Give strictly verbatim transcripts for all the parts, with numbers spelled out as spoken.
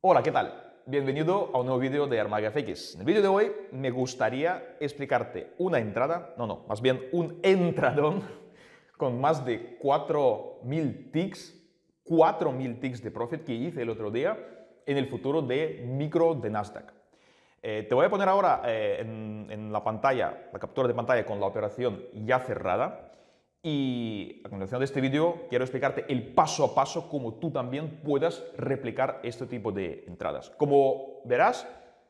Hola, ¿qué tal? Bienvenido a un nuevo vídeo de ArmagaFX. En el vídeo de hoy me gustaría explicarte una entrada, no, no, más bien un entradón con más de cuatro mil ticks, cuatro mil ticks de profit que hice el otro día en el futuro de micro de Nasdaq. Eh, te voy a poner ahora eh, en, en la pantalla, la captura de pantalla con la operación ya cerrada. Y a continuación de este vídeo quiero explicarte el paso a paso cómo tú también puedas replicar este tipo de entradas. Como verás,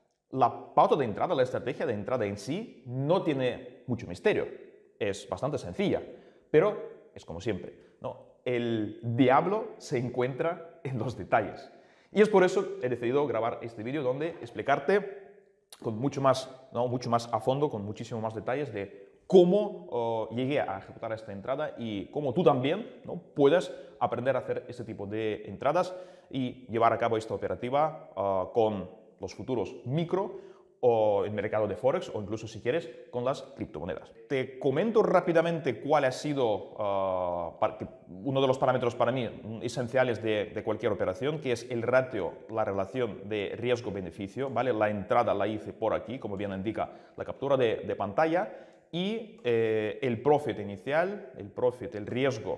la pauta de entrada, la estrategia de entrada en sí no tiene mucho misterio. Es bastante sencilla, pero es como siempre, ¿no? El diablo se encuentra en los detalles. Y es por eso he decidido grabar este vídeo donde explicarte con mucho más, ¿no? mucho más a fondo, con muchísimo más detalles de cómo uh, llegué a ejecutar esta entrada y cómo tú también, ¿no? puedas aprender a hacer este tipo de entradas y llevar a cabo esta operativa uh, con los futuros micro o el mercado de Forex o incluso si quieres con las criptomonedas. Te comento rápidamente cuál ha sido uh, uno de los parámetros para mí esenciales de, de cualquier operación, que es el ratio, la relación de riesgo-beneficio, ¿vale? La entrada la hice por aquí, como bien indica la captura de, de pantalla, y eh, el profit inicial, el profit, el riesgo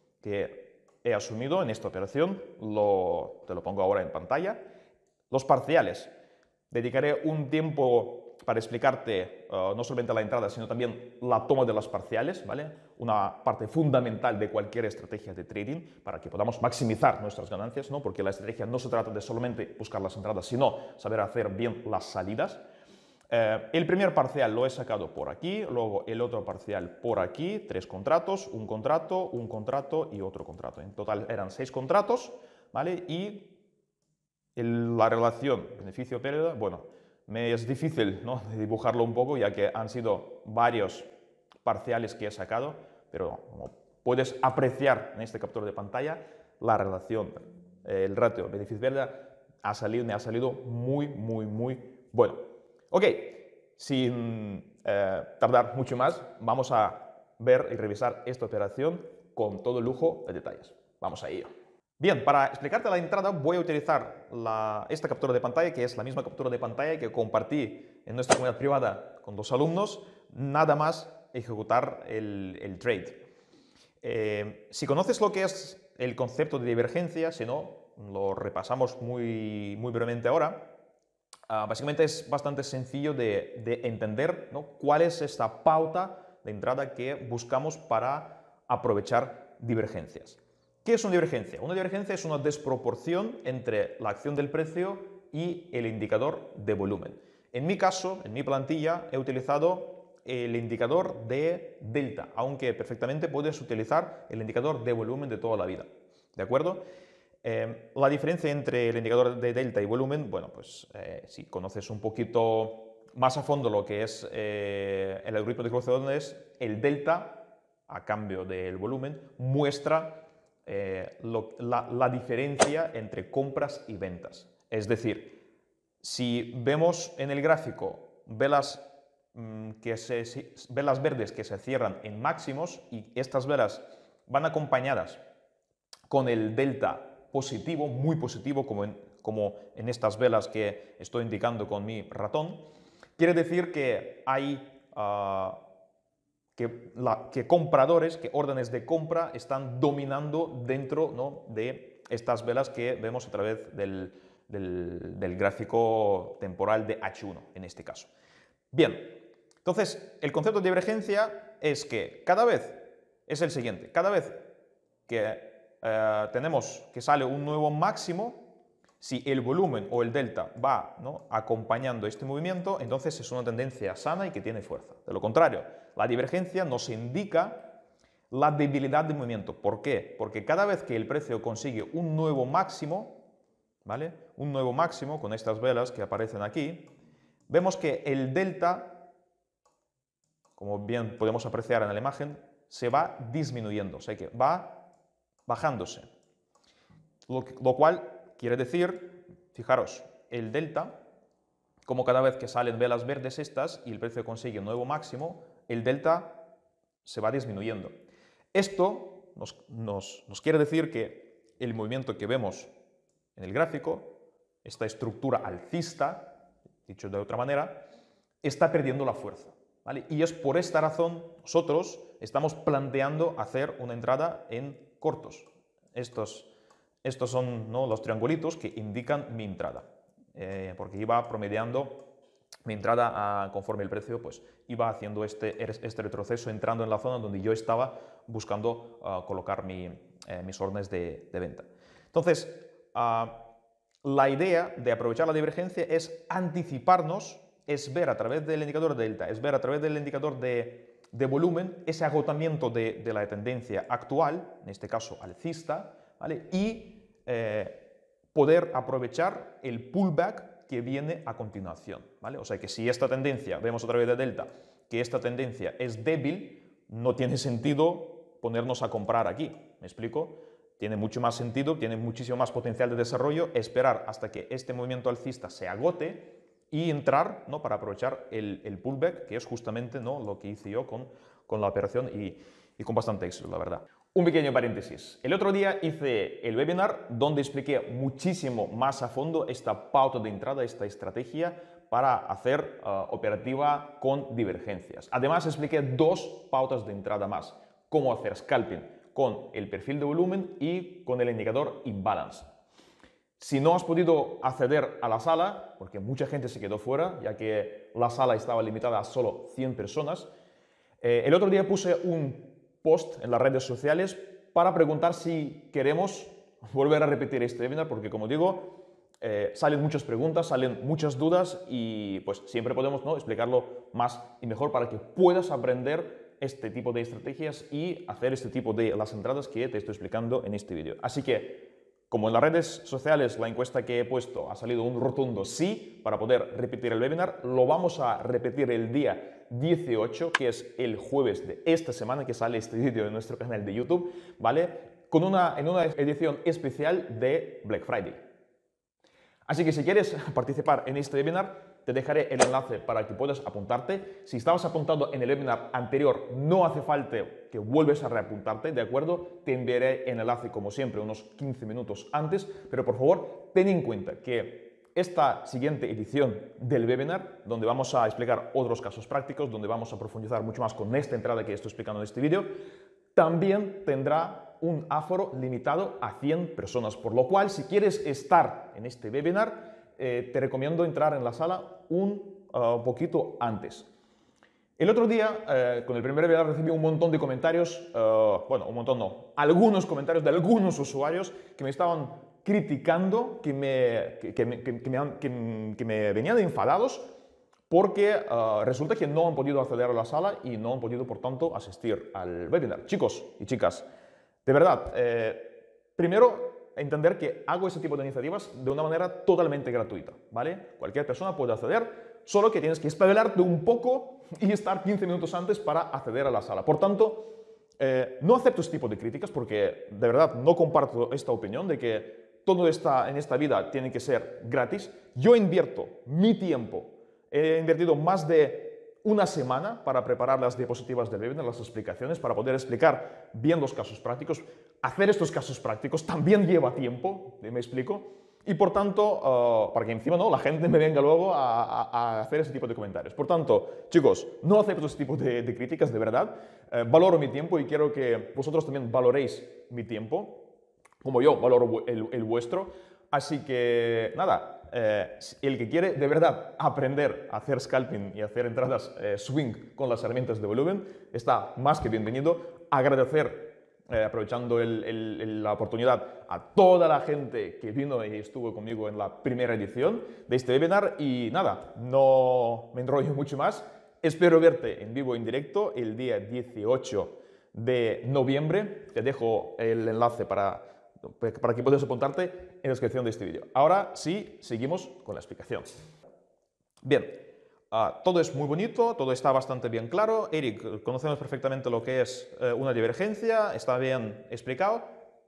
que he asumido en esta operación, lo, te lo pongo ahora en pantalla. Los parciales. Dedicaré un tiempo para explicarte uh, no solamente la entrada, sino también la toma de las parciales, ¿vale? Una parte fundamental de cualquier estrategia de trading para que podamos maximizar nuestras ganancias, ¿no? Porque la estrategia no se trata de solamente buscar las entradas, sino saber hacer bien las salidas. Eh, el primer parcial lo he sacado por aquí, luego el otro parcial por aquí, tres contratos, un contrato, un contrato y otro contrato. En total eran seis contratos, ¿vale? Y el, la relación beneficio-pérdida, bueno, me es difícil, ¿no? dibujarlo un poco, ya que han sido varios parciales que he sacado, pero como puedes apreciar en este captura de pantalla, la relación, el ratio beneficio-pérdida ha salido, me ha salido muy, muy, muy bueno. Ok, sin eh, tardar mucho más, vamos a ver y revisar esta operación con todo lujo de detalles. Vamos a ello. Bien, para explicarte la entrada voy a utilizar la, esta captura de pantalla, que es la misma captura de pantalla que compartí en nuestra comunidad privada con los alumnos, nada más ejecutar el, el trade. Eh, si conoces lo que es el concepto de divergencia, si no, lo repasamos muy, muy brevemente ahora. Uh, básicamente es bastante sencillo de, de entender, ¿no? cuál es esta pauta de entrada que buscamos para aprovechar divergencias. ¿Qué es una divergencia? Una divergencia es una desproporción entre la acción del precio y el indicador de volumen. En mi caso, en mi plantilla, he utilizado el indicador de delta, aunque perfectamente puedes utilizar el indicador de volumen de toda la vida. ¿De acuerdo? Eh, la diferencia entre el indicador de delta y volumen, bueno, pues eh, si conoces un poquito más a fondo lo que es eh, el algoritmo de cruce de ondas, el delta, a cambio del volumen, muestra eh, lo, la, la diferencia entre compras y ventas. Es decir, si vemos en el gráfico velas, mmm, que se, si, velas verdes que se cierran en máximos y estas velas van acompañadas con el delta positivo, muy positivo, como en, como en estas velas que estoy indicando con mi ratón, quiere decir que hay uh, que, la, que compradores, que órdenes de compra están dominando dentro, ¿no? de estas velas que vemos a través del, del, del gráfico temporal de hache uno, en este caso. Bien, entonces el concepto de divergencia es que cada vez, es el siguiente, cada vez que eh, tenemos que sale un nuevo máximo, si el volumen o el delta va, ¿no? acompañando este movimiento, entonces es una tendencia sana y que tiene fuerza. De lo contrario, la divergencia nos indica la debilidad del movimiento. ¿Por qué? Porque cada vez que el precio consigue un nuevo máximo, ¿vale? Un nuevo máximo con estas velas que aparecen aquí, vemos que el delta, como bien podemos apreciar en la imagen, se va disminuyendo, o sea que va bajándose. Lo, lo cual quiere decir, fijaros, el delta, como cada vez que salen velas verdes estas y el precio consigue un nuevo máximo, el delta se va disminuyendo. Esto nos, nos, nos quiere decir que el movimiento que vemos en el gráfico esta estructura alcista, dicho de otra manera, está perdiendo la fuerza, ¿vale? Y es por esta razón nosotros estamos planteando hacer una entrada en cortos. Estos, estos son, ¿no?, los triangulitos que indican mi entrada, eh, porque iba promediando mi entrada a, conforme el precio pues, iba haciendo este, este retroceso, entrando en la zona donde yo estaba buscando uh, colocar mi, eh, mis órdenes de, de venta. Entonces, uh, la idea de aprovechar la divergencia es anticiparnos, es ver a través del indicador de delta, es ver a través del indicador de, de volumen ese agotamiento de, de la tendencia actual, en este caso alcista, ¿vale? Y eh, poder aprovechar el pullback que viene a continuación, ¿vale? O sea que si esta tendencia, vemos otra vez de delta, que esta tendencia es débil, no tiene sentido ponernos a comprar aquí, ¿me explico? Tiene mucho más sentido, tiene muchísimo más potencial de desarrollo esperar hasta que este movimiento alcista se agote y entrar, ¿no?, para aprovechar el, el pullback, que es justamente, ¿no?, lo que hice yo con, con la operación y, y con bastante éxito, la verdad. Un pequeño paréntesis. El otro día hice el webinar donde expliqué muchísimo más a fondo esta pauta de entrada, esta estrategia para hacer uh, operativa con divergencias. Además expliqué dos pautas de entrada más. Cómo hacer scalping con el perfil de volumen y con el indicador imbalance. Si no has podido acceder a la sala, porque mucha gente se quedó fuera, ya que la sala estaba limitada a solo cien personas, eh, el otro día puse un post en las redes sociales para preguntar si queremos volver a repetir este webinar, porque como digo, eh, salen muchas preguntas, salen muchas dudas y pues siempre podemos, ¿no?, explicarlo más y mejor para que puedas aprender este tipo de estrategias y hacer este tipo de las entradas que te estoy explicando en este vídeo. Así que, como en las redes sociales la encuesta que he puesto ha salido un rotundo sí para poder repetir el webinar, lo vamos a repetir el día dieciocho, que es el jueves de esta semana que sale este vídeo en nuestro canal de YouTube, ¿vale? Con una, en una edición especial de Black Friday. Así que si quieres participar en este webinar, te dejaré el enlace para que puedas apuntarte. Si estabas apuntado en el webinar anterior, no hace falta que vuelves a reapuntarte, ¿de acuerdo? Te enviaré el enlace, como siempre, unos quince minutos antes, pero por favor, ten en cuenta que esta siguiente edición del webinar, donde vamos a explicar otros casos prácticos, donde vamos a profundizar mucho más con esta entrada que estoy explicando en este vídeo, también tendrá un aforo limitado a cien personas, por lo cual, si quieres estar en este webinar, eh, te recomiendo entrar en la sala un uh, poquito antes. El otro día, eh, con el primer webinar, recibí un montón de comentarios, uh, bueno, un montón no, algunos comentarios de algunos usuarios que me estaban criticando, que me, que, que me, que, que me, que, que me venían enfadados porque uh, resulta que no han podido acceder a la sala y no han podido, por tanto, asistir al webinar. Chicos y chicas, de verdad, eh, primero entender que hago ese tipo de iniciativas de una manera totalmente gratuita, ¿vale? Cualquier persona puede acceder, solo que tienes que espabilarte un poco y estar quince minutos antes para acceder a la sala. Por tanto, eh, no acepto este tipo de críticas porque de verdad no comparto esta opinión de que todo esta, en esta vida tiene que ser gratis. Yo invierto mi tiempo, he invertido más de una semana para preparar las diapositivas del webinar, las explicaciones, para poder explicar bien los casos prácticos. Hacer estos casos prácticos también lleva tiempo, ¿me explico? Y por tanto, uh, para que encima no, la gente me venga luego a, a, a hacer ese tipo de comentarios. Por tanto, chicos, no acepto ese tipo de, de críticas, de verdad. Eh, valoro mi tiempo y quiero que vosotros también valoréis mi tiempo, como yo valoro el, el vuestro. Así que, nada, eh, el que quiere de verdad aprender a hacer scalping y hacer entradas eh, swing con las herramientas de volumen, está más que bienvenido. Agradecer, eh, aprovechando el, el, el, la oportunidad, a toda la gente que vino y estuvo conmigo en la primera edición de este webinar. Y nada, no me enrollo mucho más. Espero verte en vivo, en directo, el día dieciocho de noviembre. Te dejo el enlace para... para que puedas apuntarte en la descripción de este vídeo. Ahora sí, seguimos con la explicación. Bien, uh, todo es muy bonito, todo está bastante bien claro. Eric, conocemos perfectamente lo que es uh, una divergencia, está bien explicado,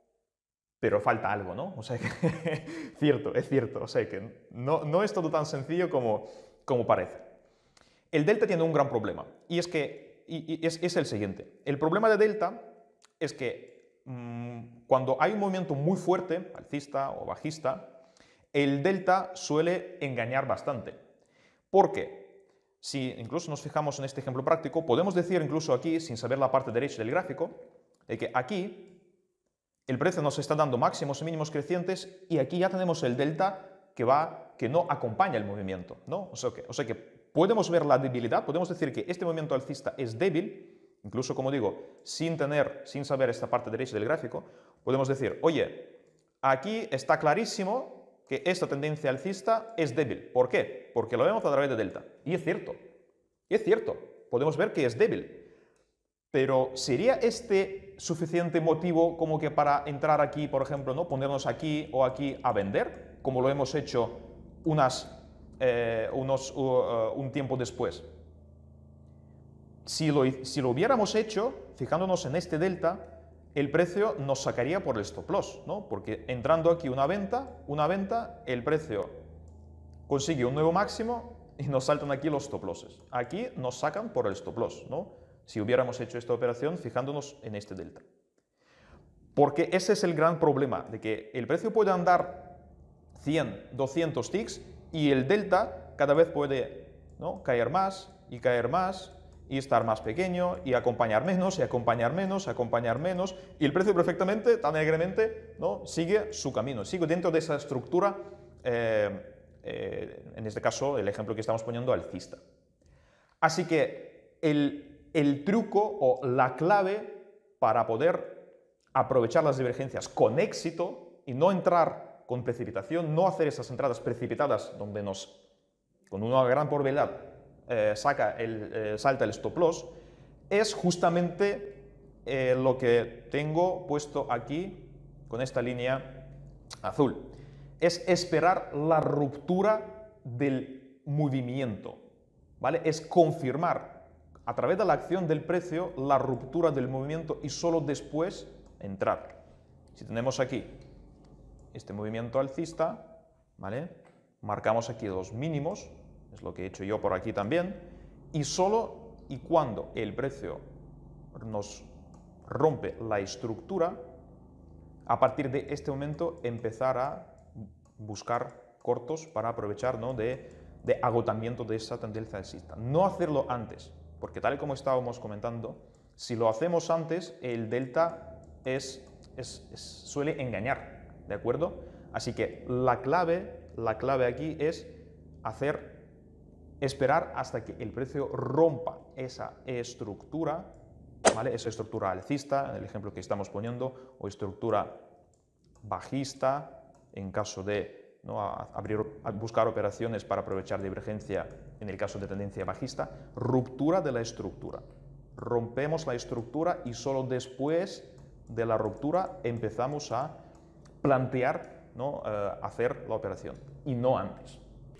pero falta algo, ¿no? O sea que, cierto, es cierto, o sea que no, no es todo tan sencillo como, como parece. El delta tiene un gran problema, y es que y, y es, es el siguiente. El problema de delta es que cuando hay un movimiento muy fuerte, alcista o bajista, el delta suele engañar bastante. ¿Por qué? Si incluso nos fijamos en este ejemplo práctico, podemos decir incluso aquí, sin saber la parte derecha del gráfico, de que aquí el precio nos está dando máximos y mínimos crecientes y aquí ya tenemos el delta que, va, que no acompaña el movimiento, ¿no? O sea, que, o sea que podemos ver la debilidad, podemos decir que este movimiento alcista es débil, incluso como digo, sin tener, sin saber esta parte derecha del gráfico, podemos decir, oye, aquí está clarísimo que esta tendencia alcista es débil. ¿Por qué? Porque lo vemos a través de delta. Y es cierto, es cierto, podemos ver que es débil. Pero ¿sería este suficiente motivo como que para entrar aquí, por ejemplo, ¿no? Ponernos aquí o aquí a vender, como lo hemos hecho unas, eh, unos, uh, un tiempo después? Si lo, si lo hubiéramos hecho, fijándonos en este delta, el precio nos sacaría por el stop loss, ¿no? Porque entrando aquí una venta, una venta, el precio consigue un nuevo máximo y nos saltan aquí los stop losses. Aquí nos sacan por el stop loss, ¿no? Si hubiéramos hecho esta operación fijándonos en este delta. Porque ese es el gran problema, de que el precio puede andar cien, doscientos ticks y el delta cada vez puede, ¿no? caer más y caer más y estar más pequeño y acompañar menos y acompañar menos, acompañar menos y el precio perfectamente, tan alegremente, ¿no? sigue su camino, sigue dentro de esa estructura, eh, eh, en este caso el ejemplo que estamos poniendo alcista. Así que el El truco o la clave para poder aprovechar las divergencias con éxito y no entrar con precipitación, no hacer esas entradas precipitadas donde nos, con una gran probabilidad, eh, saca el, eh, salta el stop loss, es justamente eh, lo que tengo puesto aquí con esta línea azul. Es esperar la ruptura del movimiento, ¿vale? Es confirmar a través de la acción del precio la ruptura del movimiento y solo después entrar. Si tenemos aquí este movimiento alcista, ¿vale? Marcamos aquí los mínimos, es lo que he hecho yo por aquí también, y solo y cuando el precio nos rompe la estructura, a partir de este momento empezar a buscar cortos para aprovechar, ¿no? de, de agotamiento de esa tendencia alcista. No hacerlo antes. Porque tal y como estábamos comentando, si lo hacemos antes, el delta es, es, es, suele engañar, ¿de acuerdo? Así que la clave, la clave aquí es hacer, esperar hasta que el precio rompa esa estructura, ¿vale? Esa estructura alcista, en el ejemplo que estamos poniendo, o estructura bajista, en caso de ¿no? a, abrir, a buscar operaciones para aprovechar divergencia en el caso de tendencia bajista, ruptura de la estructura. Rompemos la estructura y solo después de la ruptura empezamos a plantear, ¿no? uh, hacer la operación y no antes.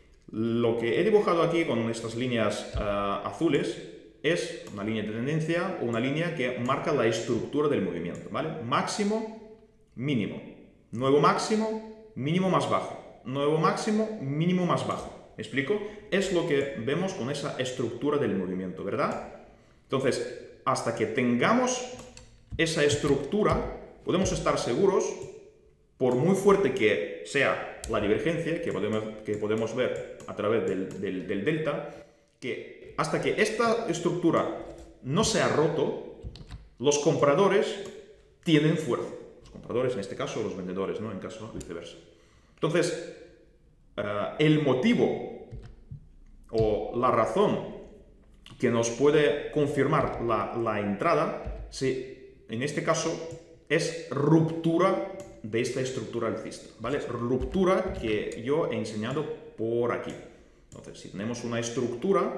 Lo que he dibujado aquí con estas líneas uh, azules es una línea de tendencia o una línea que marca la estructura del movimiento, ¿vale? Máximo, mínimo, nuevo máximo, mínimo más bajo. Nuevo máximo, mínimo más bajo. ¿Me explico? Es lo que vemos con esa estructura del movimiento, ¿verdad? Entonces, hasta que tengamos esa estructura, podemos estar seguros, por muy fuerte que sea la divergencia, que podemos, que podemos ver a través del, del, del delta, que hasta que esta estructura no se ha roto, los compradores tienen fuerza. Los compradores, en este caso, los vendedores, ¿no? En caso viceversa. Entonces, uh, el motivo o la razón que nos puede confirmar la, la entrada, si, en este caso, es ruptura de esta estructura alcista, ¿vale? Ruptura que yo he enseñado por aquí. Entonces, si tenemos una estructura,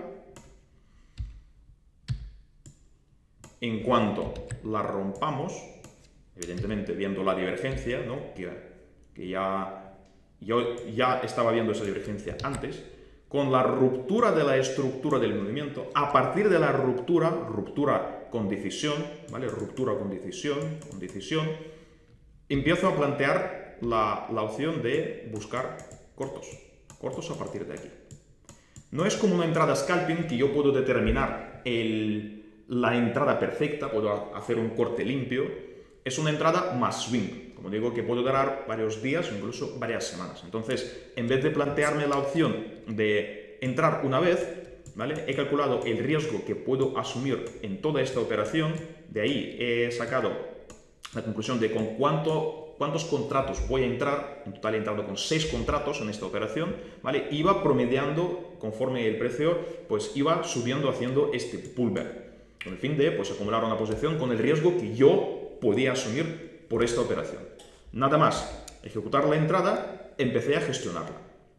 en cuanto la rompamos, evidentemente viendo la divergencia, ¿no? que, que ya... Yo ya estaba viendo esa divergencia antes, con la ruptura de la estructura del movimiento, a partir de la ruptura, ruptura con decisión, ¿vale? Ruptura con decisión, con decisión, empiezo a plantear la, la opción de buscar cortos, cortos a partir de aquí. No es como una entrada scalping que yo puedo determinar el, la entrada perfecta, puedo hacer un corte limpio, es una entrada más swing. como digo, que puede durar varios días o incluso varias semanas. Entonces, en vez de plantearme la opción de entrar una vez, ¿vale? He calculado el riesgo que puedo asumir en toda esta operación, de ahí he sacado la conclusión de con cuánto, cuántos contratos voy a entrar, en total he entrado con seis contratos en esta operación, ¿vale? Iba promediando conforme el precio, pues iba subiendo haciendo este pullback, con el fin de pues, acumular una posición con el riesgo que yo podía asumir por esta operación. Nada más, ejecutar la entrada, empecé a gestionarla.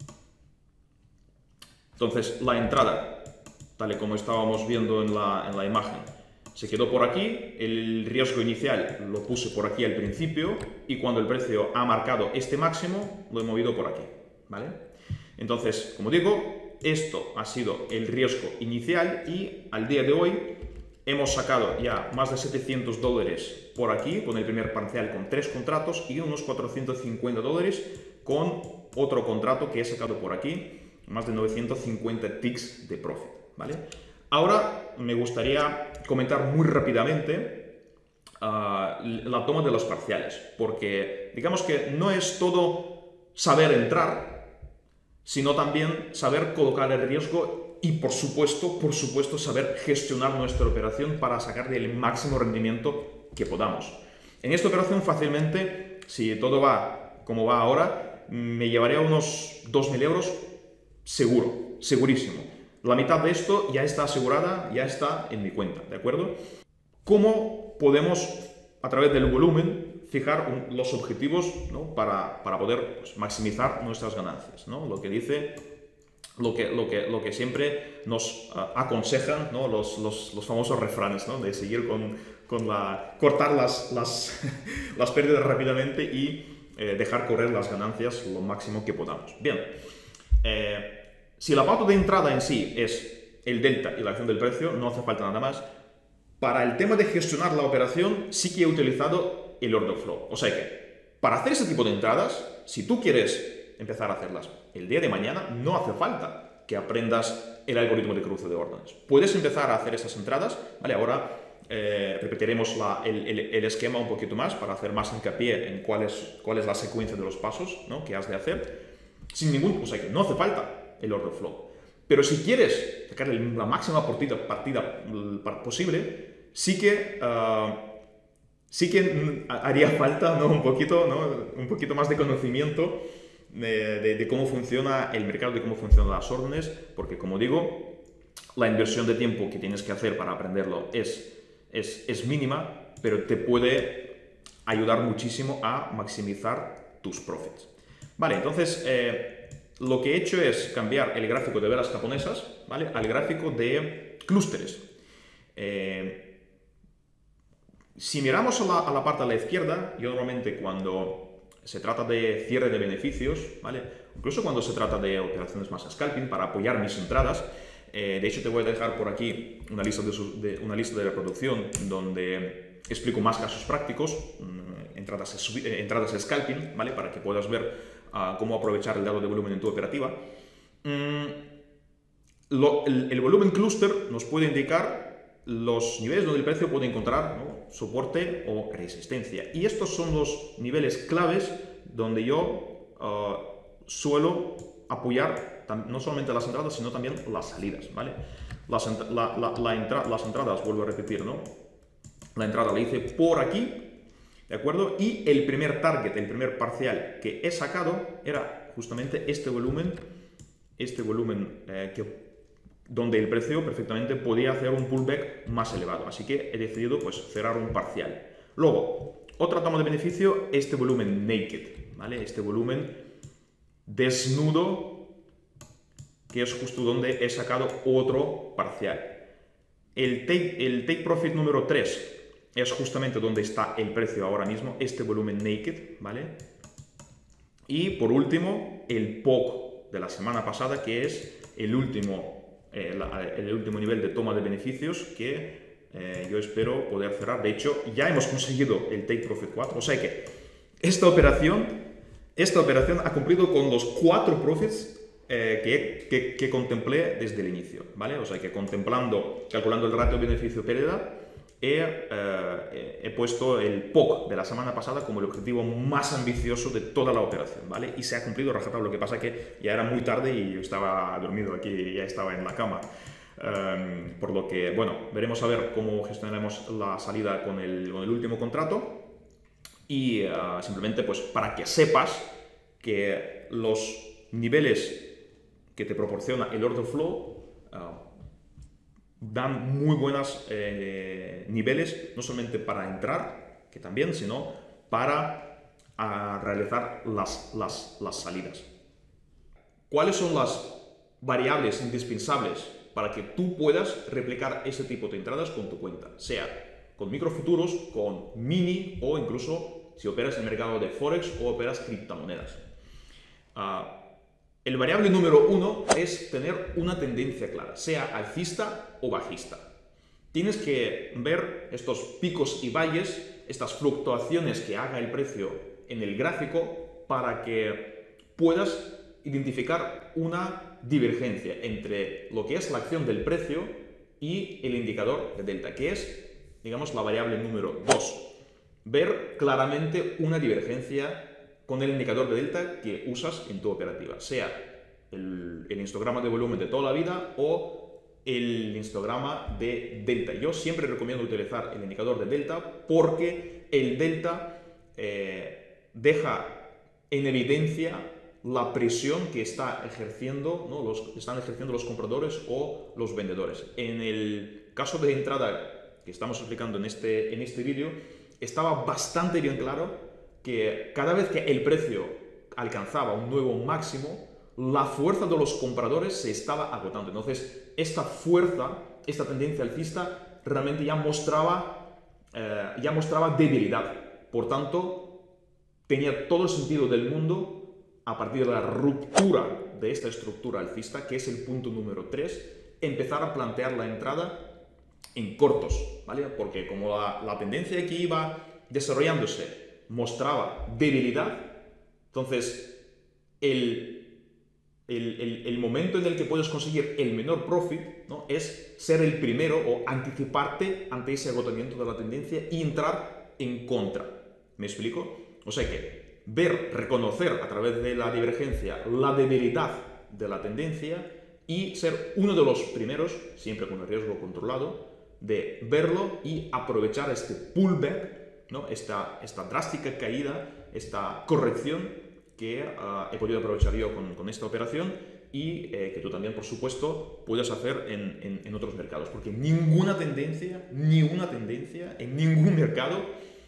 Entonces, la entrada, tal y como estábamos viendo en la, en la imagen, se quedó por aquí, el riesgo inicial lo puse por aquí al principio y cuando el precio ha marcado este máximo, lo he movido por aquí, ¿vale? Entonces, como digo, esto ha sido el riesgo inicial y al día de hoy hemos sacado ya más de setecientos dólares por aquí, con el primer parcial con tres contratos y unos cuatrocientos cincuenta dólares con otro contrato que he sacado por aquí, más de novecientos cincuenta ticks de profit, ¿vale? Ahora me gustaría comentar muy rápidamente uh, la toma de los parciales, porque digamos que no es todo saber entrar, sino también saber colocar el riesgo y, por supuesto, por supuesto, saber gestionar nuestra operación para sacarle el máximo rendimiento que podamos. En esta operación fácilmente, si todo va como va ahora, me llevaré a unos dos mil euros seguro, segurísimo. La mitad de esto ya está asegurada, ya está en mi cuenta, ¿de acuerdo? ¿Cómo podemos, a través del volumen, fijar un, los objetivos, ¿no? para, para poder pues, maximizar nuestras ganancias, ¿no? Lo que dice, lo que, lo que, lo que siempre nos uh, aconsejan, ¿no? los, los, los famosos refranes, ¿no? De seguir con, con la... cortar las, las, las pérdidas rápidamente y eh, dejar correr las ganancias lo máximo que podamos. Bien. Eh, Si la pauta de entrada en sí es el delta y la acción del precio, no hace falta nada más. Para el tema de gestionar la operación, sí que he utilizado el order flow. O sea que, para hacer ese tipo de entradas, si tú quieres empezar a hacerlas el día de mañana, no hace falta que aprendas el algoritmo de cruce de órdenes. Puedes empezar a hacer esas entradas, ¿vale? Ahora eh, repetiremos la, el, el, el esquema un poquito más para hacer más hincapié en cuál es, cuál es la secuencia de los pasos, ¿no? que has de hacer. Sin ningún... O sea que no hace falta el order flow. Pero si quieres sacar la máxima partida, partida posible, sí que, uh, sí que haría falta, ¿no? un, poquito, ¿no? un poquito más de conocimiento de, de, de cómo funciona el mercado, de cómo funcionan las órdenes, porque como digo, la inversión de tiempo que tienes que hacer para aprenderlo es, es, es mínima, pero te puede ayudar muchísimo a maximizar tus profits. Vale, entonces... Eh, Lo que he hecho es cambiar el gráfico de velas japonesas, ¿vale? al gráfico de clústeres. Eh, si miramos a la, a la parte a la izquierda, yo normalmente cuando se trata de cierre de beneficios, ¿vale? incluso cuando se trata de operaciones más scalping para apoyar mis entradas, eh, de hecho te voy a dejar por aquí una lista de, su, de, una lista de reproducción donde explico más casos prácticos, entradas, entradas scalping, ¿vale? para que puedas ver a cómo aprovechar el dado de volumen en tu operativa. Mm, lo, el, el volumen clúster nos puede indicar los niveles donde el precio puede encontrar, ¿no? soporte o resistencia. Y estos son los niveles claves donde yo uh, suelo apoyar no solamente las entradas, sino también las salidas. ¿vale? Las, la, la, la entra, las entradas, vuelvo a repetir, ¿no? la entrada la hice por aquí, ¿de acuerdo? Y el primer target, el primer parcial que he sacado era justamente este volumen, este volumen eh, que, donde el precio perfectamente podía hacer un pullback más elevado. Así que he decidido pues, cerrar un parcial. Luego, otra toma de beneficio, este volumen naked, ¿vale? Este volumen desnudo, que es justo donde he sacado otro parcial. El take, el take profit número tres es justamente donde está el precio ahora mismo, este volumen naked, ¿vale? Y por último, el P O C de la semana pasada, que es el último, eh, la, el último nivel de toma de beneficios que eh, yo espero poder cerrar. De hecho, ya hemos conseguido el Take Profit cuatro, o sea que esta operación, esta operación ha cumplido con los cuatro profits eh, que, que, que contemplé desde el inicio, ¿vale? O sea que contemplando, calculando el ratio beneficio-pérdida, he, eh, he puesto el P O C de la semana pasada como el objetivo más ambicioso de toda la operación, ¿vale? Y se ha cumplido rajatabla. Lo que pasa es que ya era muy tarde y yo estaba dormido aquí, ya estaba en la cama. Um, por lo que, bueno, veremos a ver cómo gestionaremos la salida con el, con el último contrato. Y uh, simplemente, pues, para que sepas que los niveles que te proporciona el order flow uh, dan muy buenos eh, niveles, no solamente para entrar, que también, sino para uh, realizar las, las, las salidas. ¿Cuáles son las variables indispensables para que tú puedas replicar ese tipo de entradas con tu cuenta? Sea con microfuturos, con mini o incluso si operas en el mercado de Forex o operas criptomonedas. Uh, el variable número uno es tener una tendencia clara, sea alcista o bajista. Tienes que ver estos picos y valles, estas fluctuaciones que haga el precio en el gráfico para que puedas identificar una divergencia entre lo que es la acción del precio y el indicador de delta, que es, digamos, la variable número dos. Ver claramente una divergencia con el indicador de delta que usas en tu operativa, sea el, el histograma de volumen de toda la vida o el histograma de delta. Yo siempre recomiendo utilizar el indicador de delta porque el delta eh, deja en evidencia la presión que está ejerciendo, ¿no? los, están ejerciendo los compradores o los vendedores. En el caso de entrada que estamos explicando en este, en este vídeo, estaba bastante bien claro que cada vez que el precio alcanzaba un nuevo máximo, la fuerza de los compradores se estaba agotando. Entonces, esta fuerza, esta tendencia alcista, realmente ya mostraba, eh, ya mostraba debilidad. Por tanto, tenía todo el sentido del mundo, a partir de la ruptura de esta estructura alcista, que es el punto número tres, empezar a plantear la entrada en cortos, ¿vale? Porque como la, la tendencia que iba desarrollándose mostraba debilidad, entonces el, el, el, el momento en el que puedes conseguir el menor profit, ¿no? es ser el primero o anticiparte ante ese agotamiento de la tendencia y entrar en contra. ¿Me explico? O sea que ver, reconocer a través de la divergencia la debilidad de la tendencia y ser uno de los primeros, siempre con el riesgo controlado, de verlo y aprovechar este pullback, ¿no? esta, esta drástica caída, esta corrección que uh, he podido aprovechar yo con, con esta operación y eh, que tú también, por supuesto, puedes hacer en, en, en otros mercados. Porque ninguna tendencia, ni una tendencia en ningún mercado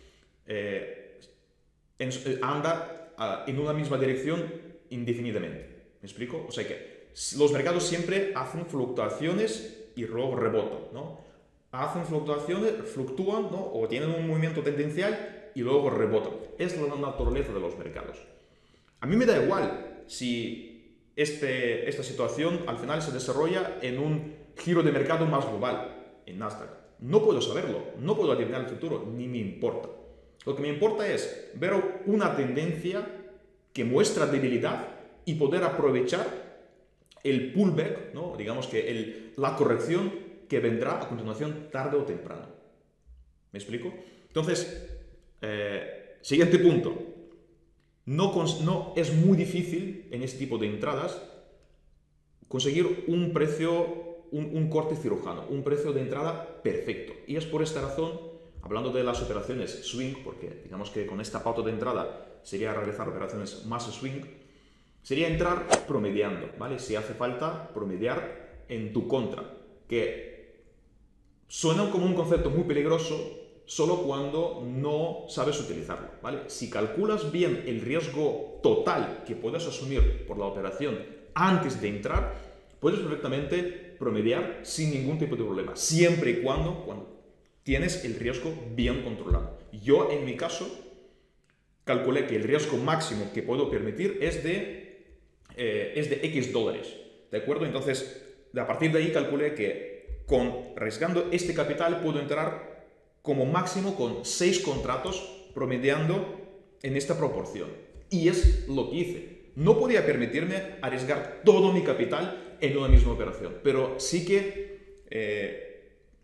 eh, en, anda uh, en una misma dirección indefinidamente. ¿Me explico? O sea que los mercados siempre hacen fluctuaciones y luego rebotan, ¿no? Hacen fluctuaciones, fluctúan, ¿no? O tienen un movimiento tendencial y luego rebotan. Es la naturaleza de los mercados. A mí me da igual si este, esta situación al final se desarrolla en un giro de mercado más global, en Nasdaq. No puedo saberlo, no puedo adivinar el futuro, ni me importa. Lo que me importa es ver una tendencia que muestra debilidad y poder aprovechar el pullback, ¿no? Digamos que el, la corrección que vendrá a continuación tarde o temprano. ¿Me explico? Entonces, eh, siguiente punto. No, no es muy difícil en este tipo de entradas conseguir un precio, un, un corte cirujano, un precio de entrada perfecto. Y es por esta razón, hablando de las operaciones swing, porque digamos que con esta pauta de entrada sería realizar operaciones más swing, sería entrar promediando, ¿vale? Si hace falta promediar en tu contra, que suena como un concepto muy peligroso solo cuando no sabes utilizarlo, ¿vale? Si calculas bien el riesgo total que puedes asumir por la operación antes de entrar, puedes perfectamente promediar sin ningún tipo de problema, siempre y cuando, cuando tienes el riesgo bien controlado. Yo, en mi caso, calculé que el riesgo máximo que puedo permitir es de, eh, es de X dólares, ¿de acuerdo? Entonces, a partir de ahí calculé que con arriesgando este capital puedo entrar como máximo con seis contratos promediando en esta proporción. Y es lo que hice. No podía permitirme arriesgar todo mi capital en una misma operación, pero sí que, eh,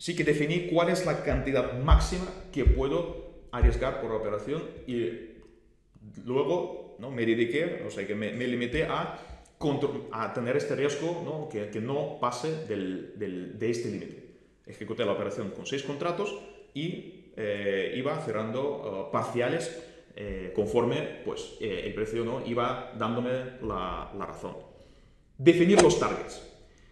sí que definí cuál es la cantidad máxima que puedo arriesgar por operación y luego, ¿no?, me dediqué, o sea, que me, me limité a, a tener este riesgo, ¿no?, que, que no pase del, del, de este límite. Ejecuté la operación con seis contratos y eh, iba cerrando uh, parciales eh, conforme pues, eh, el precio, ¿no?, iba dándome la, la razón. Definir los targets.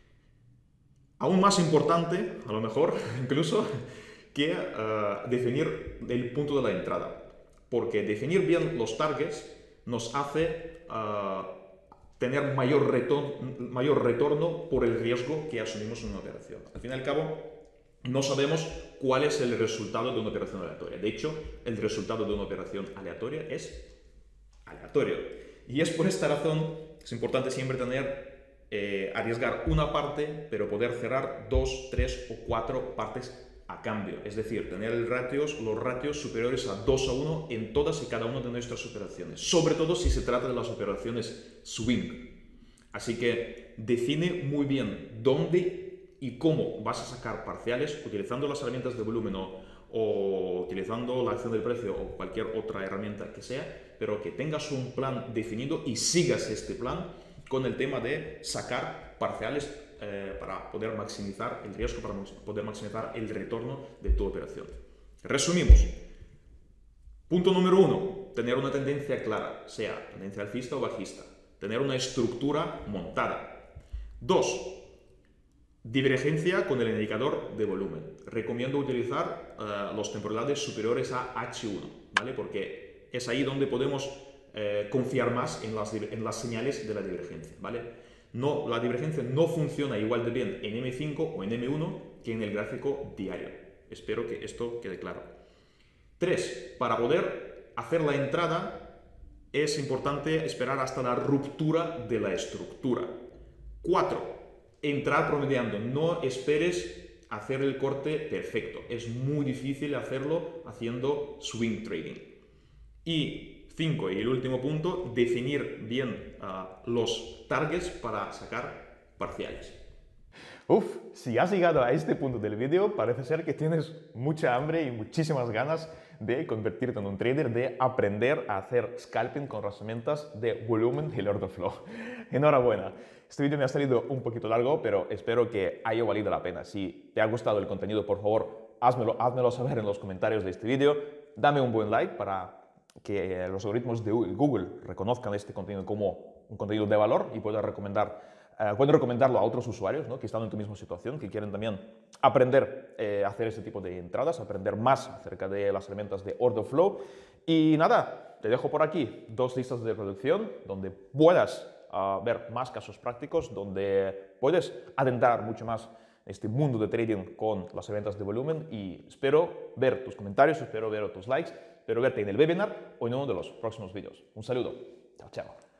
Aún más importante, a lo mejor, incluso, que uh, definir el punto de la entrada. Porque definir bien los targets nos hace uh, tener mayor retorno, mayor retorno por el riesgo que asumimos en una operación. Al fin y al cabo, no sabemos cuál es el resultado de una operación aleatoria. De hecho, el resultado de una operación aleatoria es aleatorio. Y es por esta razón que es importante siempre tener Eh, arriesgar una parte, pero poder cerrar dos, tres o cuatro partes a cambio. Es decir, tener el ratios, los ratios superiores a dos a uno en todas y cada una de nuestras operaciones. Sobre todo si se trata de las operaciones swing. Así que define muy bien dónde y cómo vas a sacar parciales utilizando las herramientas de volumen o, o utilizando la acción del precio o cualquier otra herramienta que sea, pero que tengas un plan definido y sigas este plan con el tema de sacar parciales eh, para poder maximizar el riesgo, para poder maximizar el retorno de tu operación. Resumimos. Punto número uno, tener una tendencia clara, sea tendencia alcista o bajista. Tener una estructura montada. Dos, divergencia con el indicador de volumen. Recomiendo utilizar uh, los temporales superiores a hache uno, ¿vale? Porque es ahí donde podemos Eh, confiar más en las, en las señales de la divergencia, ¿vale? No, la divergencia no funciona igual de bien en eme cinco o en eme uno que en el gráfico diario. Espero que esto quede claro. Tres, para poder hacer la entrada es importante esperar hasta la ruptura de la estructura. Cuatro, entrar promediando. No esperes hacer el corte perfecto. Es muy difícil hacerlo haciendo swing trading. Y cinco, y el último punto, definir bien uh, los targets para sacar parciales. Uf, si has llegado a este punto del vídeo, parece ser que tienes mucha hambre y muchísimas ganas de convertirte en un trader, de aprender a hacer scalping con las herramientas de volumen y el order flow. Enhorabuena. Este vídeo me ha salido un poquito largo, pero espero que haya valido la pena. Si te ha gustado el contenido, por favor, házmelo, házmelo saber en los comentarios de este vídeo. Dame un buen like para que los algoritmos de Google reconozcan este contenido como un contenido de valor y puedan recomendar, eh, pueden recomendarlo a otros usuarios, ¿no?, que están en tu misma situación, que quieren también aprender eh, a hacer este tipo de entradas, aprender más acerca de las herramientas de order flow. Y nada, te dejo por aquí dos listas de reproducción donde puedas uh, ver más casos prácticos, donde puedes adentrar mucho más este mundo de trading con las herramientas de volumen, y espero ver tus comentarios, espero ver tus likes, espero verte en el webinar o en uno de los próximos vídeos. Un saludo. Chao, chao.